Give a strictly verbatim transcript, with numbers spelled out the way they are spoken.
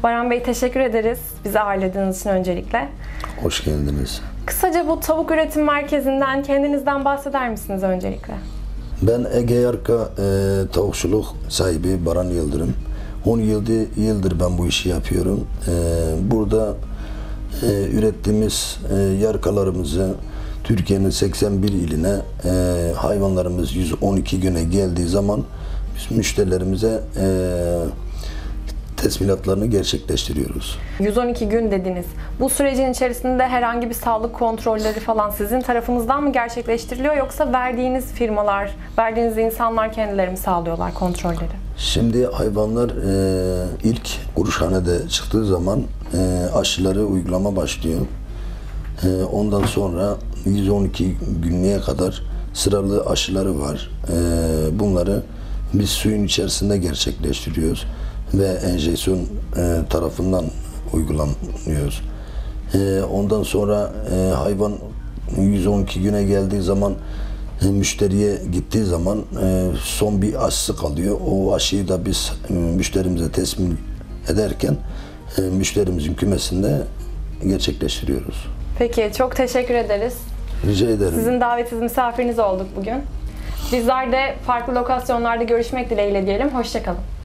Baran Bey, teşekkür ederiz bizi ağırladığınız için öncelikle. Hoş geldiniz. Kısaca bu tavuk üretim merkezinden, kendinizden bahseder misiniz öncelikle? Ben Ege Yarka e, tavukçuluk sahibi Baran Yıldırım. on yedi yıldır ben bu işi yapıyorum. E, burada e, ürettiğimiz e, yarkalarımızı Türkiye'nin seksen bir iline e, hayvanlarımız yüz on iki güne geldiği zaman biz müşterilerimize e, teslimatlarını gerçekleştiriyoruz. yüz on iki gün dediniz. Bu sürecin içerisinde herhangi bir sağlık kontrolleri falan sizin tarafınızdan mı gerçekleştiriliyor, yoksa verdiğiniz firmalar, verdiğiniz insanlar kendileri mi sağlıyorlar kontrolleri? Şimdi hayvanlar e, ilk kuruşhanede çıktığı zaman e, aşıları uygulama başlıyor. E, ondan sonra yüz on iki günlüğe kadar sıralı aşıları var. E, bunları biz suyun içerisinde gerçekleştiriyoruz ve enjeksiyon e, tarafından uygulanıyoruz. E, ondan sonra e, hayvan yüz on iki güne geldiği zaman e, müşteriye gittiği zaman e, son bir aşısı kalıyor. O aşıyı da biz e, müşterimize teslim ederken e, müşterimizin kümesinde gerçekleştiriyoruz. Peki, çok teşekkür ederiz. Rica ederim. Sizin davetsiz misafiriniz olduk bugün. Bizler de farklı lokasyonlarda görüşmek dileğiyle diyelim. Hoşça kalın.